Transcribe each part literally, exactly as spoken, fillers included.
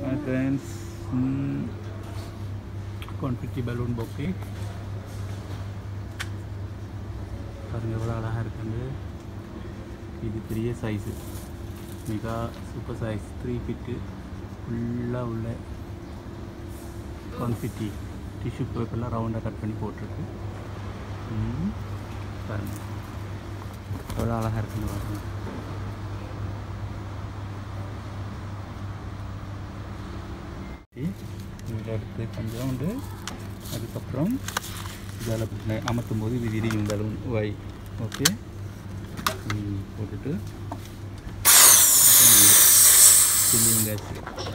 My friends, hmm, confetti balloon bouquet. பாருங்க எவ்வளோ அழகாக இருக்குது. இது பெரிய size, mega super size, three feet ஃபுல்லாக உள்ள கான்ஃபிட்டி டிஷ்யூ பேப்பர்லாம் ரவுண்டாக கட் பண்ணி போட்டிருக்கு. பாருங்கள் எவ்வளோ அழகாக இருக்குன்னு பாருங்கள். இதில் எடுத்து கொஞ்சம் உண்டு. அதுக்கப்புறம் இதில் அமர்த்தும் போது இது விரியும் பலூன் வை. ஓகே, போட்டுட்டு சில்லிங் கேஸ்,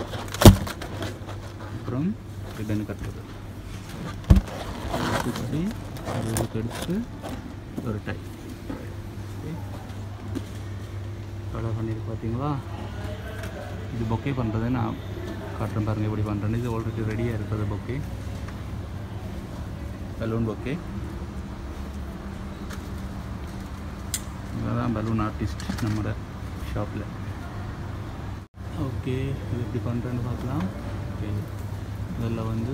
அப்புறம் ரிப்பன் கட்டுறது, சுற்றி அதுக்கு எடுத்து ஒரு டை. ஓகே, கலர் பண்ணிட்டு பார்த்தீங்களா? இது பொக்கே பண்ணுறது நான் காட்டுறேன் பாருங்கள் எப்படி பண்ணுறேன்னு. இது ஆல்ரெடி ரெடியாக இருக்கிறது பொக்கே, பலூன் பொக்கே. இதுதான் பலூன் ஆர்டிஸ்ட் நம்மளோட ஷாப்பில். ஓகே, இது எப்படி பண்ணுறேன்னு பார்க்கலாம். ஓகே, இதில் வந்து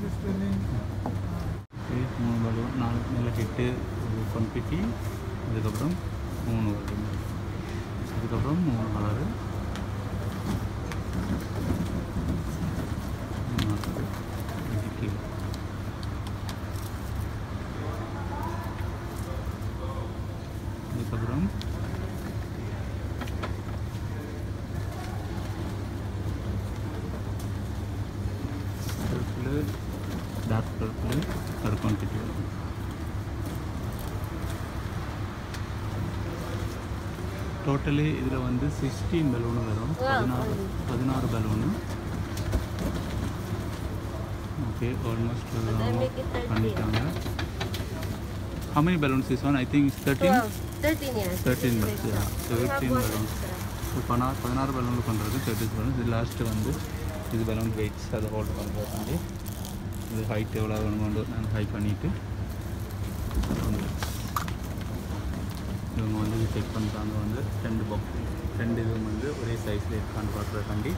மூணு பலூன், நாலு மேலே ஹெட்டு, கொன்பிட்டி, அதுக்கப்புறம் மூணு பலூன், அதுக்கப்புறம் மூணு கலரு, அதுக்கப்புறம் பர்பிள், டார்க் பர்பிள், ஒரு குவான்டிட்டி வரும். டோட்டலி இதில் வந்து சிக்ஸ்டீன் பலூனு வரும், பதினாறு பதினாறு பலூனு. ஓகே, ஆல்மோஸ்ட் பண்ணிட்டாங்க. How many balloons is one? I think it's thirteen. thirteen, yes. thirteen balloons. Yeah, thirteen balloons. So, பதினாறு balloon பண்ணுறது thirteen balloons. இது லாஸ்ட்டு வந்து இது balloon weights அதை ஹோல்ட் பண்ணுறது. இது ஹைட் எவ்வளோ வேணுமோ நான் ஹை பண்ணிவிட்டு இவங்க வந்து இது செக் பண்ணுறாங்க. வந்து ரெண்டு பாக்ஸ் ரெண்டு இதுவும் வந்து ஒரே சைஸில் இருக்கான்னு பார்க்குறதுக்காண்டி.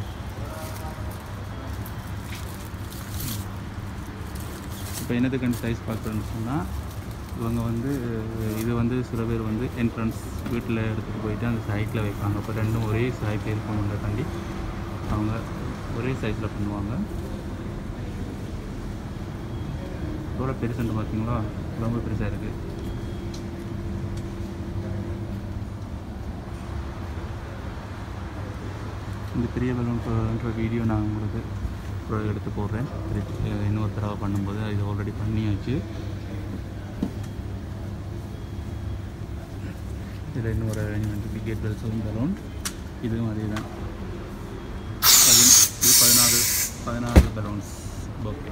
இப்போ என்னதுக்காண்டி சைஸ் பார்க்குறேன்னு சொன்னால், இவங்க வந்து இது வந்து சில பேர் வந்து என்ட்ரன்ஸ் வீட்டில் எடுத்துகிட்டு போயிட்டு அந்த சைட்டில் வைப்பாங்க. அப்போ ரெண்டும் ஒரே சைட்டில் இருக்கணுன்றக்காண்டி அவங்க ஒரே சைஸில் பண்ணுவாங்க. எவ்வளோ பெருசுன்னு பார்த்தீங்களா? ரொம்ப பெருசாக இருக்குது. இந்த பெரிய பலூன்ற வீடியோ நான் உங்களுக்கு அப்புறம் எடுத்து போடுறேன். இன்னொரு தடவை பண்ணும்போது இது ஆல்ரெடி பண்ணியாச்சு. இதில் இன்னொரு அரேஞ்ச்மெண்ட் பிகேட் பெல்ஸும் பலூன், இதுவும் அதே தான். இது பதினாறு பதினாறு பலூன்ஸ் ஓகே.